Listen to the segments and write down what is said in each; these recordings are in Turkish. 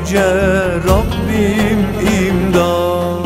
yüce Rabbim imdat.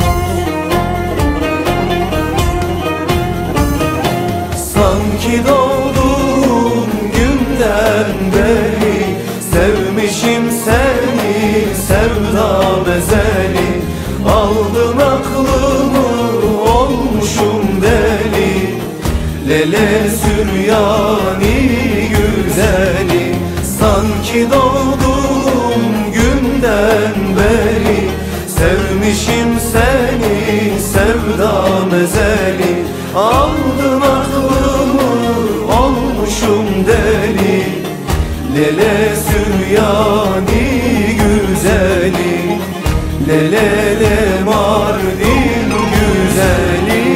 Sanki doğduğum günden beri sevmişim seni, sevda bezeli. Aldın aklımı, olmuşum deli. Lele Süryani güzeli. Sanki doğduğum günden beri sevmişim seni, sevda mezeli. Aldın aklımı, olmuşum deli. Lele Süryani güzeli. Lele Mardin güzeli.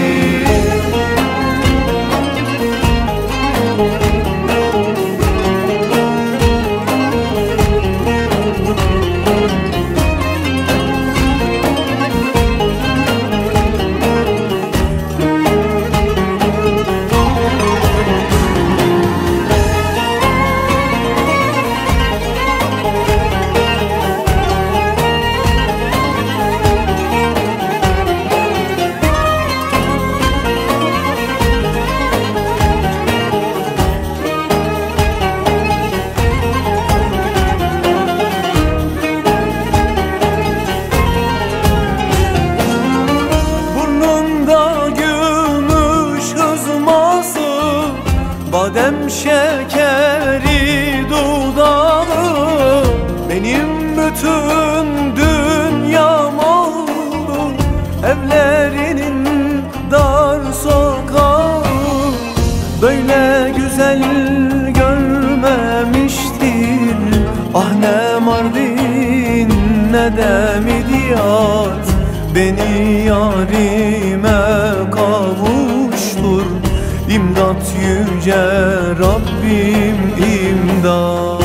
Badem şekeri dudağı, benim bütün dünyam oldu. Evlerinin dar sokağı, böyle güzel görmemiştir. Ah ne Mardin ne de Midyat, beni yarime kavuştur. İmdat yüce Rabbim imdat.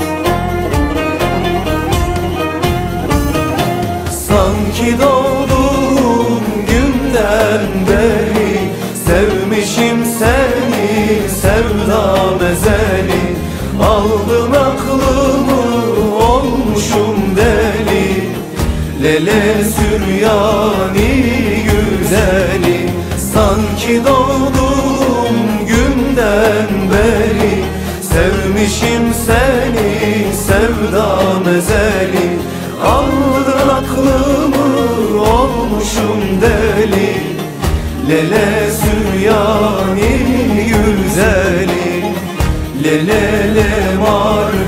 Sanki doğduğum günden beri sevmişim seni, sevda mezeli. Aldın aklımı, olmuşum deli. Lele Süryani güzeli. Sanki doğduğum günden beri sevmişim seni, sevda mezeli. Aldın aklımı, olmuşum deli. Lele Süryani güzeli. Lele Mardin